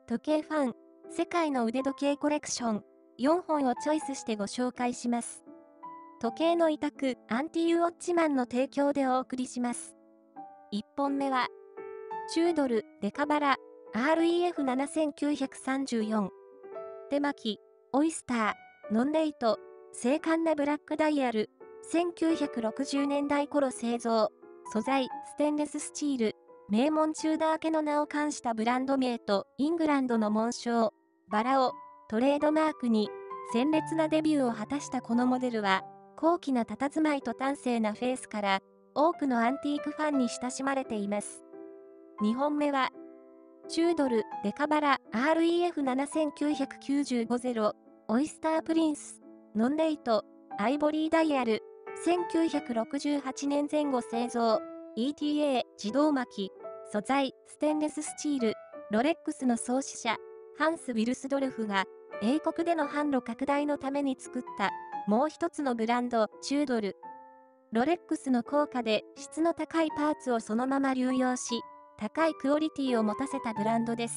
時計ファン、世界の腕時計コレクション、4本をチョイスしてご紹介します。時計の委託、アンティウォッチマンの提供でお送りします。1本目は、チュードル、デカバラ、REF7934。手巻き、オイスター、ノンレイト、精悍なブラックダイヤル、1960年代頃製造、素材、ステンレススチール、名門チューダー家の名を冠したブランド名とイングランドの紋章、バラをトレードマークに、鮮烈なデビューを果たしたこのモデルは、高貴な佇まいと端正なフェイスから、多くのアンティークファンに親しまれています。2本目は、チュードル、デカバラ、REF7995-0、オイスタープリンス、ノンレイト、アイボリーダイヤル、1968年前後製造、ETA、自動巻き、素材、ステンレススチール、ロレックスの創始者、ハンス・ウィルスドルフが、英国での販路拡大のために作った、もう一つのブランド、チュードル。ロレックスの効果で質の高いパーツをそのまま流用し、高いクオリティを持たせたブランドです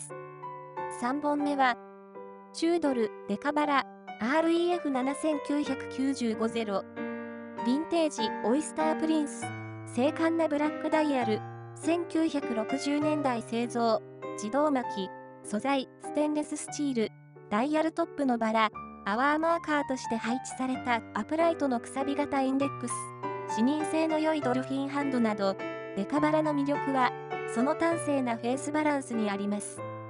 。3本目は、チュードル、デカバラ、REF7995-0。ヴィンテージ、オイスタープリンス、精悍なブラックダイヤル、1960年代製造、自動巻き、素材、ステンレススチール、ダイヤルトップのバラ、アワーマーカーとして配置されたアプライトのくさび型インデックス、視認性の良いドルフィンハンドなど、デカバラの魅力は、その端正なフェイスバランスにあります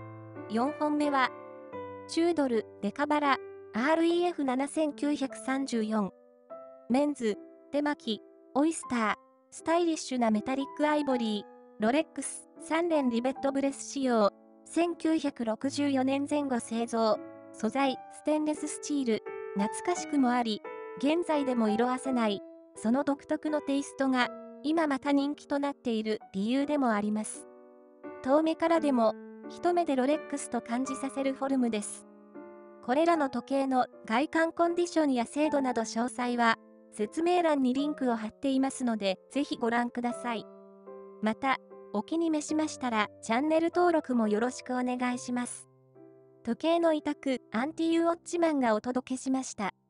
。4本目は、チュードル、デカバラ、REF7934。メンズ、手巻き、オイスター、スタイリッシュなメタリックアイボリー、ロレックス、3連リベットブレス仕様、1964年前後製造、素材、ステンレススチール、懐かしくもあり、現在でも色あせない、その独特のテイストが、今また人気となっている理由でもあります。遠目からでも、一目でロレックスと感じさせるフォルムです。これらの時計の外観コンディションや精度など詳細は、説明欄にリンクを貼っていますので、ぜひご覧ください。また、お気に召しましたら、チャンネル登録もよろしくお願いします。時計の委託、アンティウォッチマンがお届けしました。